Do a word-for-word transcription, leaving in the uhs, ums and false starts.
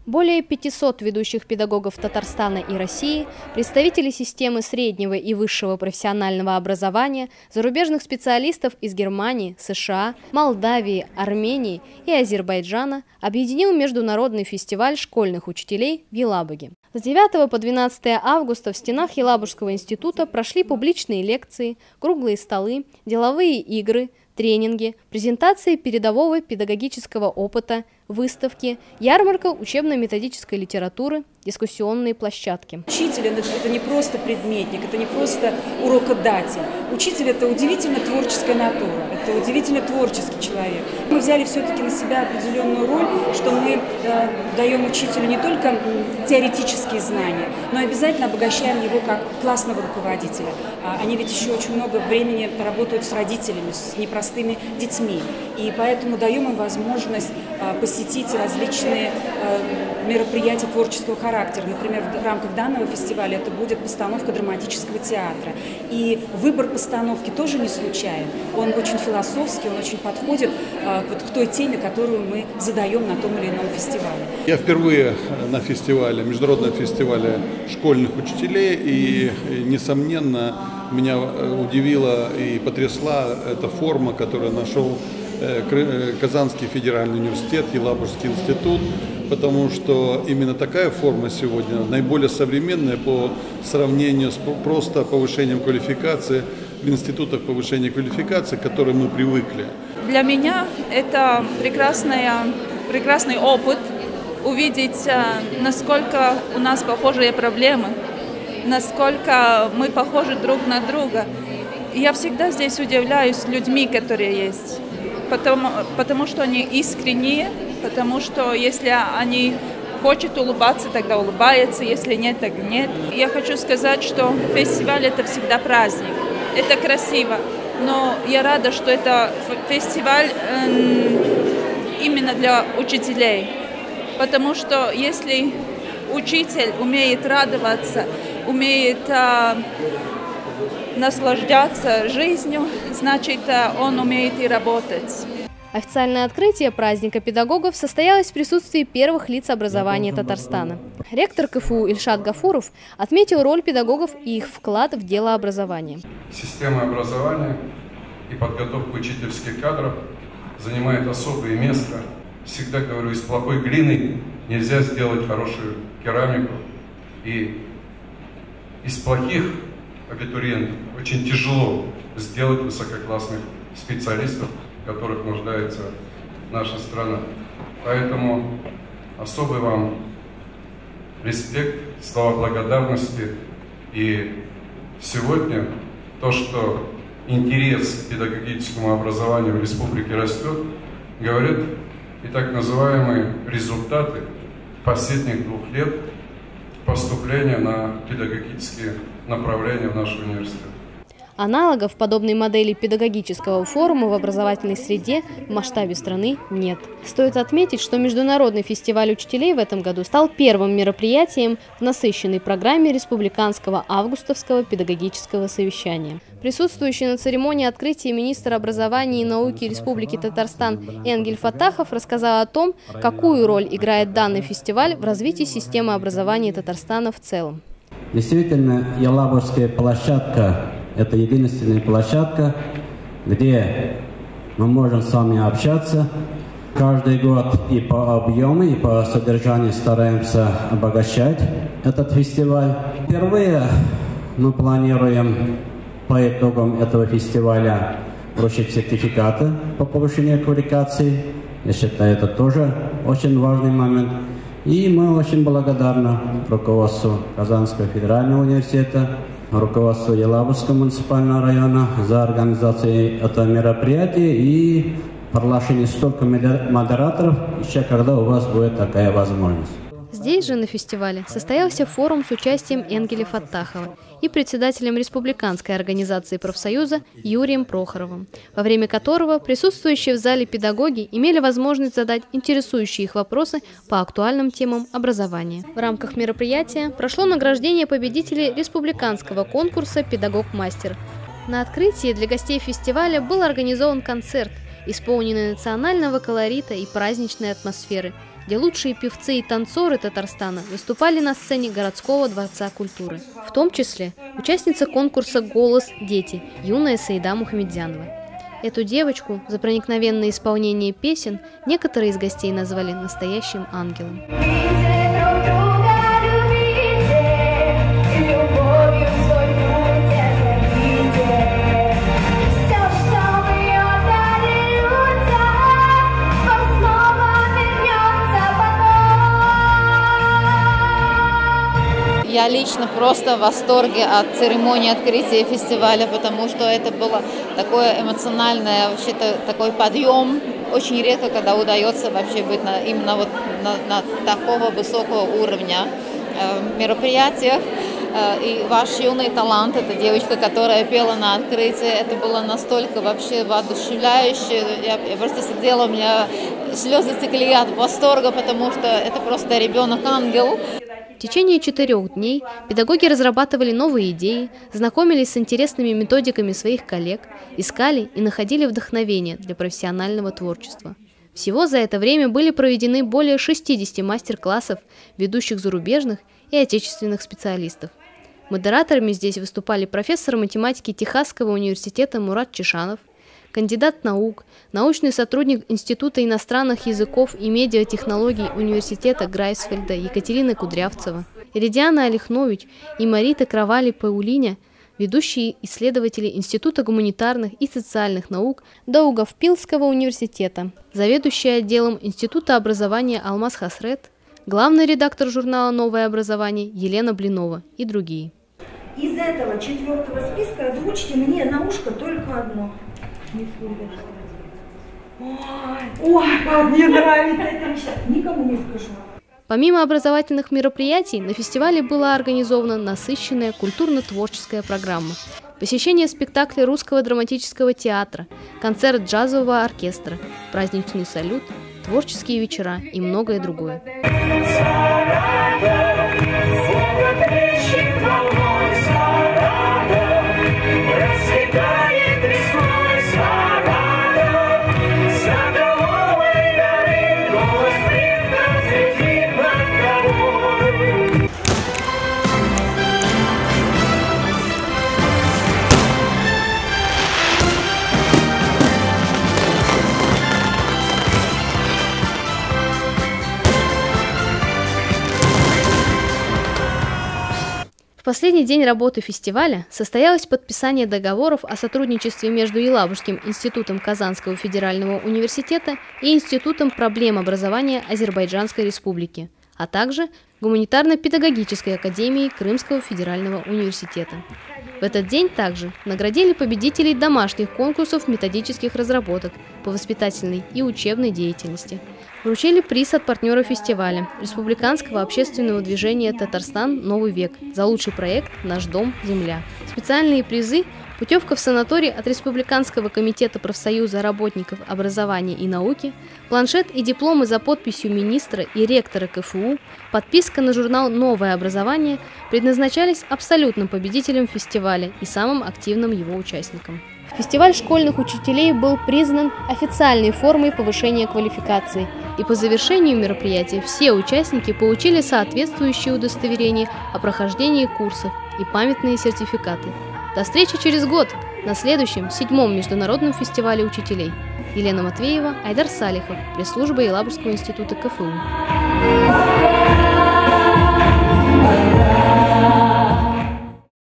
Более пятисот ведущих педагогов Татарстана и России, представителей системы среднего и высшего профессионального образования, зарубежных специалистов из Германии, США, Молдавии, Армении и Азербайджана объединил международный фестиваль школьных учителей в Елабуге. С девятого по двенадцатое августа в стенах Елабужского института прошли публичные лекции, круглые столы, деловые игры, тренинги, презентации передового педагогического опыта, выставки, ярмарка учебно-методической литературы, дискуссионные площадки. Учитель – это не просто предметник, это не просто урокодатель. Учитель – это удивительно творческая натура, это удивительно творческий человек. Мы взяли все-таки на себя определенную роль, что мы э, даем учителю не только теоретические знания, но и обязательно обогащаем его как классного руководителя. Они ведь еще очень много времени работают с родителями, с непростыми детьми. И поэтому даем им возможность э, посетить различные э, мероприятия творческого характера. Например, в рамках данного фестиваля это будет постановка драматического театра. И выбор постановки тоже не случайен. Он очень философский, он очень подходит э, вот к той теме, которую мы задаем на том или ином фестивале. Я впервые на фестивале, международном фестивале школьных учителей, и, и несомненно, меня удивила и потрясла эта форма, которую нашел Казанский федеральный университет, Елабужский институт, потому что именно такая форма сегодня наиболее современная по сравнению с просто повышением квалификации в институтах повышения квалификации, к которой мы привыкли. Для меня это прекрасная, прекрасный опыт увидеть, насколько у нас похожие проблемы, насколько мы похожи друг на друга. И я всегда здесь удивляюсь людьми, которые есть. Потому, потому что они искренние, потому что если они хотят улыбаться, тогда улыбаются, если нет, так нет. Я хочу сказать, что фестиваль – это всегда праздник, это красиво, но я рада, что это фестиваль э, именно для учителей, потому что если учитель умеет радоваться, умеет э, наслаждаться жизнью, значит, он умеет и работать. Официальное открытие праздника педагогов состоялось в присутствии первых лиц образования Татарстана. Ректор КФУ Ильшат Гафуров отметил роль педагогов и их вклад в дело образования. Система образования и подготовка учительских кадров занимает особое место. Всегда говорю, из плохой глины нельзя сделать хорошую керамику. И из плохих абитуриентов очень тяжело сделать высококлассных специалистов, в которых нуждается наша страна. Поэтому особый вам респект, слова благодарности. И сегодня то, что интерес к педагогическому образованию в республике растет, говорят и так называемые результаты последних двух лет поступления на педагогические направления в наш университет. Аналогов подобной модели педагогического форума в образовательной среде в масштабе страны нет. Стоит отметить, что Международный фестиваль учителей в этом году стал первым мероприятием в насыщенной программе Республиканского августовского педагогического совещания. Присутствующий на церемонии открытия министр образования и науки Республики Татарстан Энгель Фаттахов рассказал о том, какую роль играет данный фестиваль в развитии системы образования Татарстана в целом. Действительно, Елабужская площадка – это единственная площадка, где мы можем с вами общаться. Каждый год и по объему, и по содержанию стараемся обогащать этот фестиваль. Впервые мы планируем по итогам этого фестиваля вручить сертификаты по повышению квалификации. Я считаю, это тоже очень важный момент. И мы очень благодарны руководству Казанского федерального университета, руководству Елабужского муниципального района за организацию этого мероприятия и приглашение столько модераторов, еще когда у вас будет такая возможность. Здесь же на фестивале состоялся форум с участием Энгеля Фаттахова и председателем Республиканской организации профсоюза Юрием Прохоровым, во время которого присутствующие в зале педагоги имели возможность задать интересующие их вопросы по актуальным темам образования. В рамках мероприятия прошло награждение победителей республиканского конкурса «Педагог-мастер». На открытии для гостей фестиваля был организован концерт, исполненный национального колорита и праздничной атмосферы. где лучшие певцы и танцоры Татарстана выступали на сцене городского дворца культуры. В том числе участница конкурса «Голос. Дети» юная Саида Мухамедзянова. Эту девочку за проникновенное исполнение песен некоторые из гостей назвали настоящим ангелом. Я лично просто в восторге от церемонии открытия фестиваля, потому что это было такое эмоциональное, вообще-то такой подъем. Очень редко, когда удается вообще быть на, именно вот на, на такого высокого уровня э, мероприятиях. Э, и ваш юный талант, эта девочка, которая пела на открытии, это было настолько вообще воодушевляюще. Я, я просто сидела, у меня слезы текли от восторга, потому что это просто ребенок-ангел. В течение четырех дней педагоги разрабатывали новые идеи, знакомились с интересными методиками своих коллег, искали и находили вдохновение для профессионального творчества. Всего за это время были проведены более шестидесяти мастер-классов ведущих зарубежных и отечественных специалистов. Модераторами здесь выступали профессор математики Техасского университета Мурат Чешанов, кандидат наук, научный сотрудник Института иностранных языков и медиатехнологий Университета Грайсфельда Екатерина Кудрявцева, Иридиана Олехнович и Марита Кравали-Паулиня, ведущие исследователи Института гуманитарных и социальных наук Даугавпилского университета, заведующая отделом Института образования Алмаз Хасрет, главный редактор журнала «Новое образование» Елена Блинова и другие. Из этого четвертого списка озвучьте мне на ушко только одно. Ой, ой, как мне нравится эта мечта. Никому не скажу. Помимо образовательных мероприятий, на фестивале была организована насыщенная культурно-творческая программа. Посещение спектакля Русского драматического театра, концерт джазового оркестра, праздничный салют, творческие вечера и многое другое. В последний день работы фестиваля состоялось подписание договоров о сотрудничестве между Елабужским институтом Казанского федерального университета и Институтом проблем образования Азербайджанской республики, а также Гуманитарно-педагогической академией Крымского федерального университета. В этот день также наградили победителей домашних конкурсов методических разработок по воспитательной и учебной деятельности. Вручили приз от партнера фестиваля – Республиканского общественного движения «Татарстан. Новый век» за лучший проект «Наш дом. Земля». Специальные призы – путевка в санаторий от Республиканского комитета профсоюза работников образования и науки, планшет и дипломы за подписью министра и ректора КФУ, подписка на журнал «Новое образование» предназначались абсолютным победителям фестиваля и самым активным его участникам. Фестиваль школьных учителей был признан официальной формой повышения квалификации, и по завершению мероприятия все участники получили соответствующие удостоверения о прохождении курсов и памятные сертификаты. До встречи через год на следующем, седьмом международном фестивале учителей. Елена Матвеева, Айдар Салихов, пресс-служба Елабужского института КФУ.